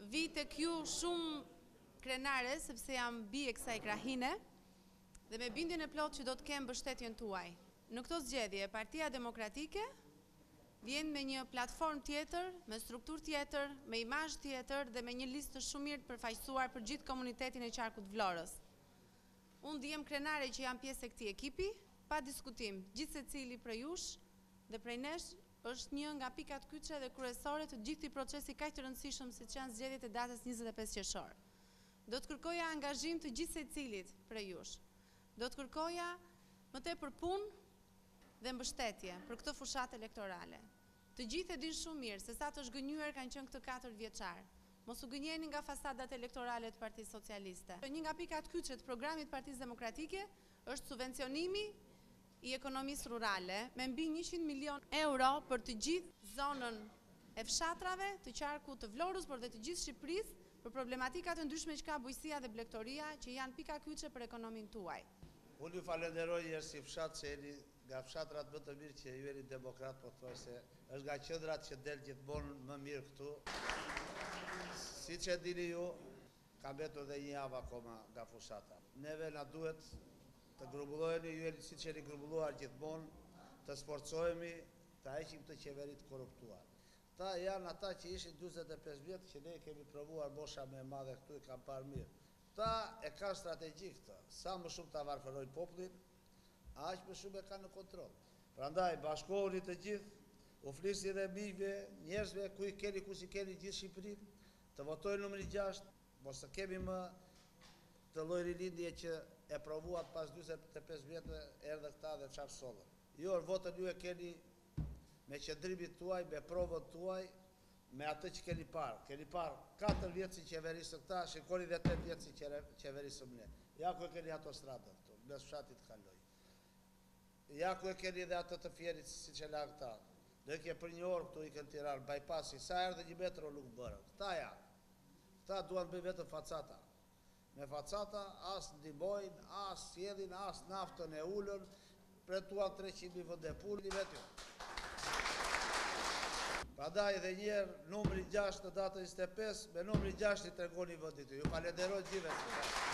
vi tek ju shumë krenare, sepse jam bie kësaj krahine, dhe me bindjen e plot që do të kem mbështetjen tuaj. Në këto zgjedhje, Partia Demokratike vjen me një platformë tjetër, me strukturë tjetër, me imazh tjetër dhe me një listë shumë mirë të përfaqësuar për gjithë komunitetin e qarkut Vlorës. Unë ndihem krenare që jam pjesë e këtij ekipi, pa diskutim. Gjithë secili prej jush dhe prej nesh është një nga pikat kyçe dhe kryesore të gjithë këtij procesi kaq të rëndësishëm siç janë zgjedhjet e datës 25 qershor. Do të kërkoja angazhim të gjithë secilit prej jush. Do të kërkoja më tepër punë dhe mbështetje për këtë fushatë elektorale. Të gjithë e dinë shumë mirë se sa të zhgënjyer kanë qenë këtë 4 vjeçar. Mos u gënjeni nga fasadat elektorale të Partisë Socialiste. Një nga pikat kyçe të programit të Partisë Demokratike është subvencionimi i ekonomisë rurale me mbi 100 milion euro për të gjithë zonën e fshatrave të qarkut të Vlorës, por dhe të gjithë Shqipërisë për problematikat të ndryshme që ka bujësia dhe blegtoria që janë pika kyçe për ekonominë tuaj. Unë ju falenderoj njerë si fshat që jeni nga fshatrat më të mirë që ju jeni demokrat, po thoj se është nga qendrat që del gjithmonë më mirë këtu. Si që dini ju, ka mbetur dhe një javë akoma nga fushata. Neve na duhet të grumbulloheni, ju jeni si që jeni grumbulluar gjithmonë, të sforcohemi, të heqim të qeverit korruptuar. Ta janë ata që ishin 45 vjetë që ne kemi provuar bosha me madhe këtu i kam parë mirë. Ta e ka strategji këtë, sa më shumë ta varfërojnë popullin, aq më shumë e ka në kontroll. Prandaj bashkohuni të gjithë, u flisni dhe miqve, njerëzve ku i keni gjithë Shqipërinë, të votojnë numri 6, mos të kemi më të lloj rilindje që e provuat pas 45 vjetëve erdhe këta dhe çfarë sollën. Jo, votën ju e keni me qëndrimin tuaj, me provën tuaj, me atë që keni parë. Keni parë 4 vjetë si qeverisë këta, shikoni dhe 8 vjetë si qeverisëm ne. Ja ku e keni ato stradët këtu, mes fshatit kaloj. Ja ku e keni dhe atë të fjerit si që la këta. Dhe ke për një orë këtu i kënë Tiranë, bypassi, sa erdhe 1 metro nuk bërë. Këta janë. Këta duan bëjë vetëm facata. Me facata as ndihmojnë, as sjedhin, as naftën e ulën, pretuan 300.000 vende punë vetë. Prandaj edhe njerë numri 6 në datën 25, me numri 6 i tregoni vendit. Ju falenderoj gjithëve.